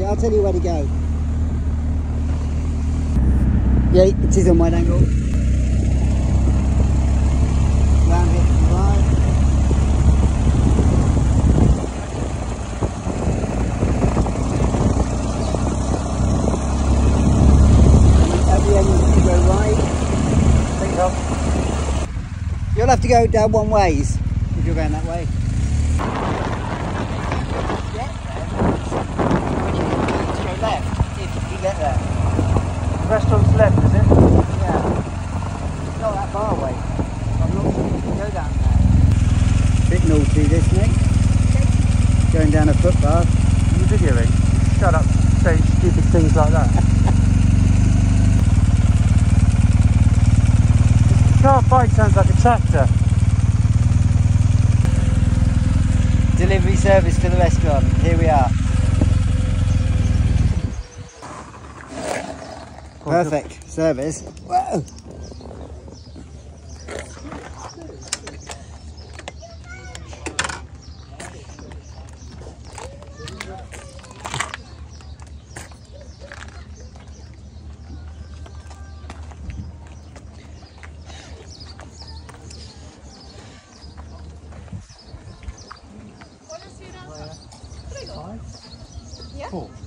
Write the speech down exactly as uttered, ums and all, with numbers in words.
I'll tell you where to go. Yeah, it is on wide angle. Round here to the right. At the end you go right. Think of. You'll have to go down one ways if you're going that way. Left, if you get there. The restaurant's left, is it? Yeah. It's not that far away. I'm not sure you can go down there. Bit naughty this, Nick. Going down a footpath. Are you videoing? Shut up, saying stupid things like that. The car bike sounds like a tractor. Delivery service to the restaurant. Here we are. Perfect service. Whoa. Ja? Cool.